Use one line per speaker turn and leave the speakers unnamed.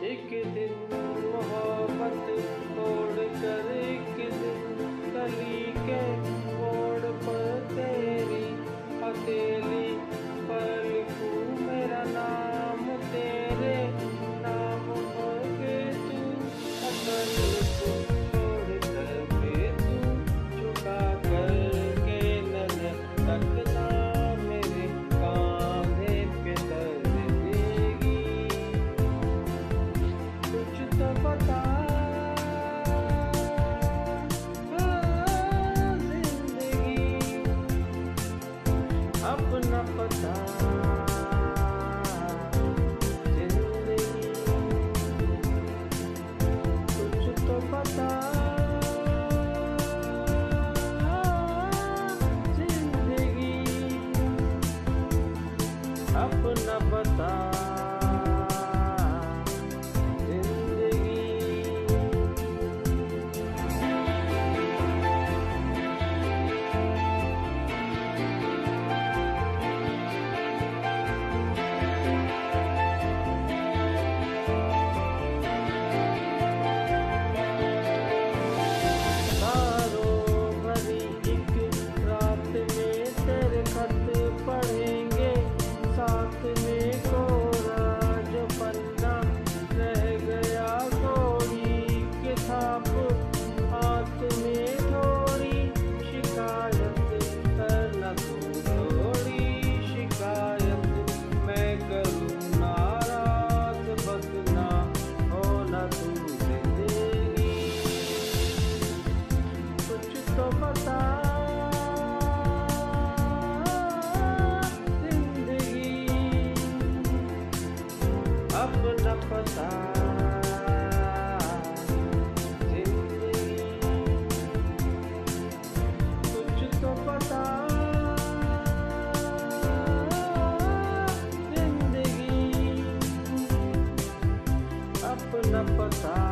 एक दिन मोहब्बत तोड़ कर एक दिन गली के मोड़ पर तेरी हथेली पर लिखूं मेरा नाम, तेरे नाम होगे तू असल को छोड़ कर के तू झुका कर के नजर तकना मेरे कांधे पे दर्द देगी। कुछ तो बता जिंदगी अपना पता, जिंदगी कुछ तो बता, जिंदगी अपना बता। पढ़ेंगे साथ में कोरा जो पन्ना रह गया गोरी के छाप हाथ में थोड़ी शिकायत करना तू थोड़ी शिकायत मैं करूँ नाराज बस ना होना तू जिंदगी। कुछ तो बता अपना पता, जिंदगी कुछ तो पता, जिंदगी अपना पता।